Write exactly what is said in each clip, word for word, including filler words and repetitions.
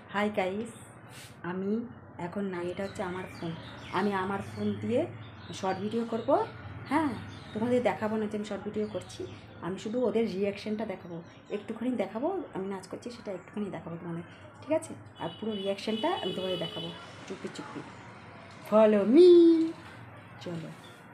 Hi guys, আমি এখন না, এটা হচ্ছে আমার ফোন। আমি আমার ফোন দিয়ে শর্ট ভিডিও করব। হ্যাঁ, তোমাদের দেখাবো না যে আমি শর্ট ভিডিও করছি, আমি শুধু ওদের রিয়াকশানটা দেখাবো। একটুখানি দেখাবো আমি নাচ করছি, সেটা একটুখানি দেখাবো তোমাদের, ঠিক আছে? আর পুরো রিয়াকশানটা আমি তোমাদের দেখাবো চুপি চুপি। ফলো মি, চলো।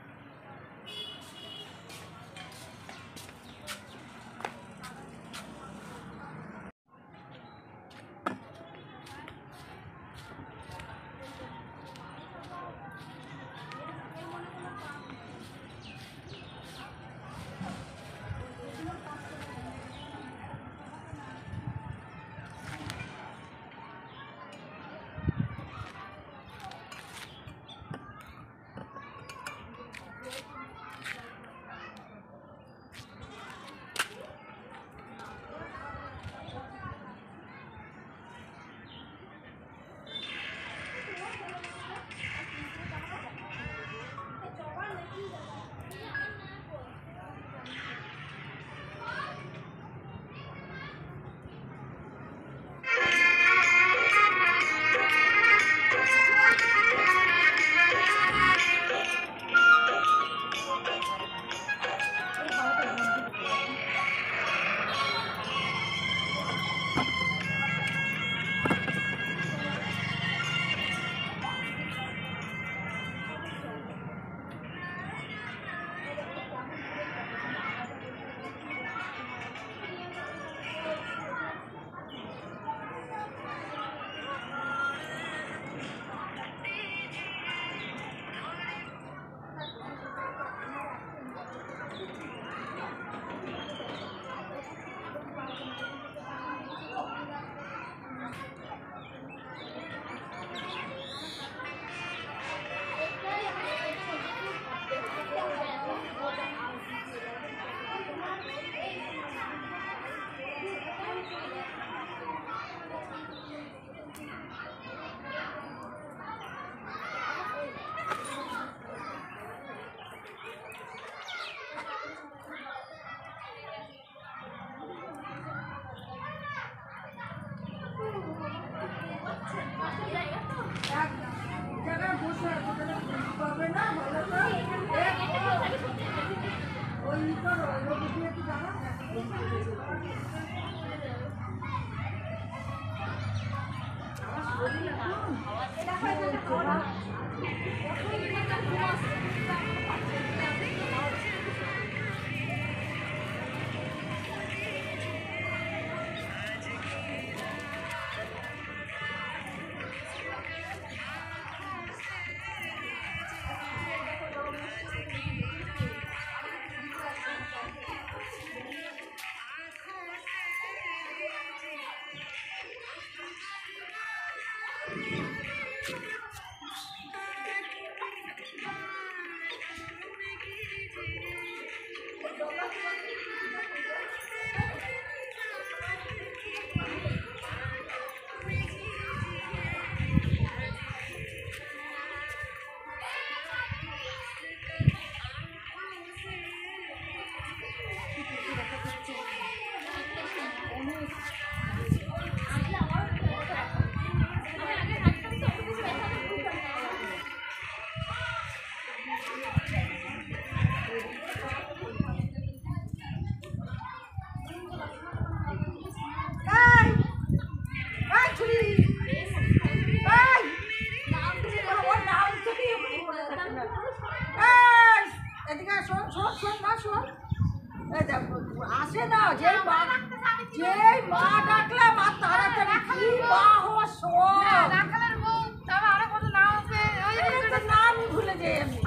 আসে না যে মা, যে মা ডাকলাম আর তাড়াতাড়ি কি মা হো শোন ডাকলেন বউ, তবে আরো কত নাম আছে, ওই তো নামই ভুলে যাই আমি।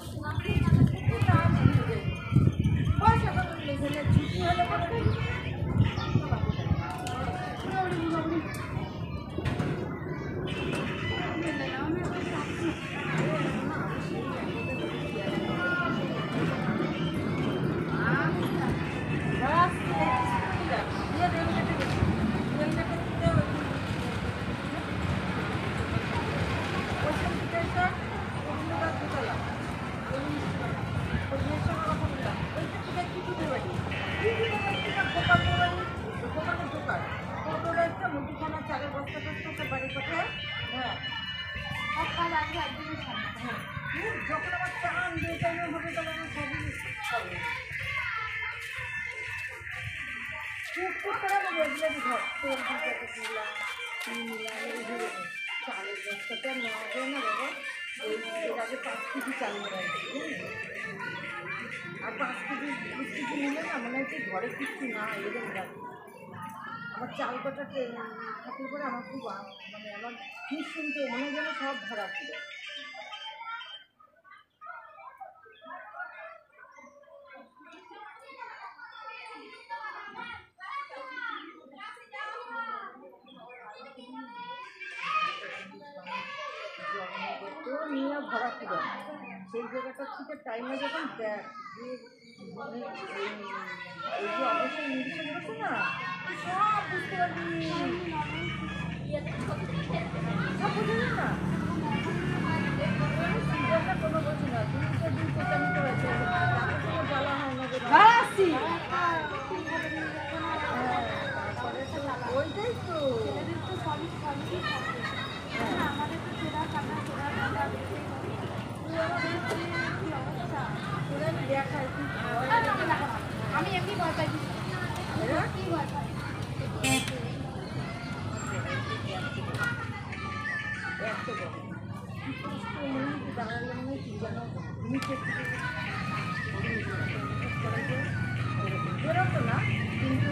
নাম ভুলে যাই, পয়সা কত লেগেলে ছুটি হলে কত যখন আমার চান যে টাইমে হবে তখন আমার সবই হবে খুব খুব করে আমি রেগুলারই ঘর তেল দিতে তুলাম নিলাম এই ধরে চালের বস্তাটা নেওয়া যায় না বাবা ওই এর আগে পাঁচ কেজি চাল রাখছি আর পাঁচ কেজি বিশ কেজি নিলে না মনে হচ্ছে ঘরে কিচ্ছু না এরকম রাখি আমার চাল কটা থাকলে পরে আমার খুব মানে আমার নিশ্চিন্ত মনে যেন সব ভরা ছিল নিয়ে ভরা ছিল সেই জায়গাটা থেকে টাইমে যখন দেখ যে মানে এই যে অবশ্যই নির্দেশন করছে না সব বুঝতে পারবি সব বুঝলি না সিরিয়াসটা কোনো বলছি না দুইটা দুই পেটা নিতে হয়েছে তাকে কোনো জ্বালা হয় না যে তারপরে তো ওইটাই তো আমাদের তো সেরা কান্না সেরা কান্না আমি এমনি ভয় পাই কি ভয় পাই বেরোতো না কিন্তু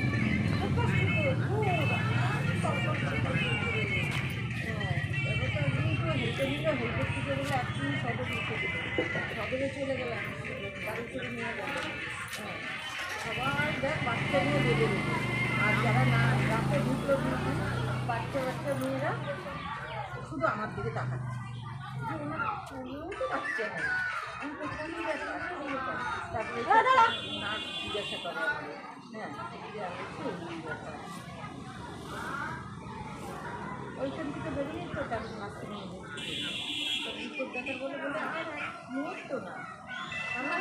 সদরে চলে গেলাম গাড়ি করে নিয়ে গেল হ্যাঁ সবাই দেখ বাচ্চা নিয়ে বেঁধে দিল আর যারা না রাতে ঢুকলো বাচ্চা বাচ্চা মেয়েরা শুধু আমার দিকে তাকাচ্ছে যে ওনার চুলেও তো বাচ্চা নেই আমি প্রথমেই তারপরে না জিজ্ঞাসা করে হ্যাঁ ওইখান থেকে বেরিয়ে তো তারপর মাঝখানে নিয়ে রিপোর্ট দেখার বলে বলে আমার মুহূর্ত না আমার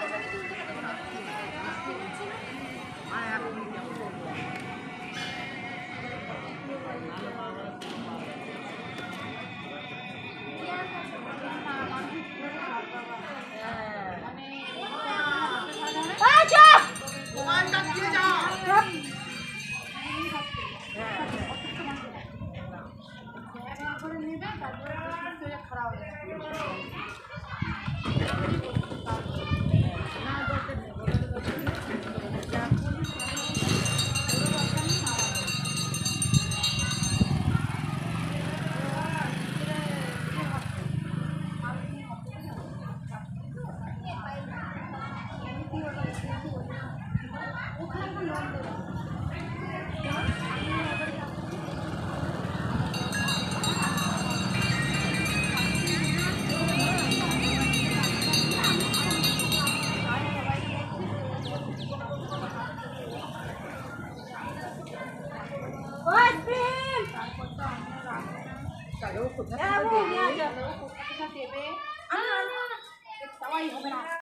খারাপ হয়ে কোথায় দেবে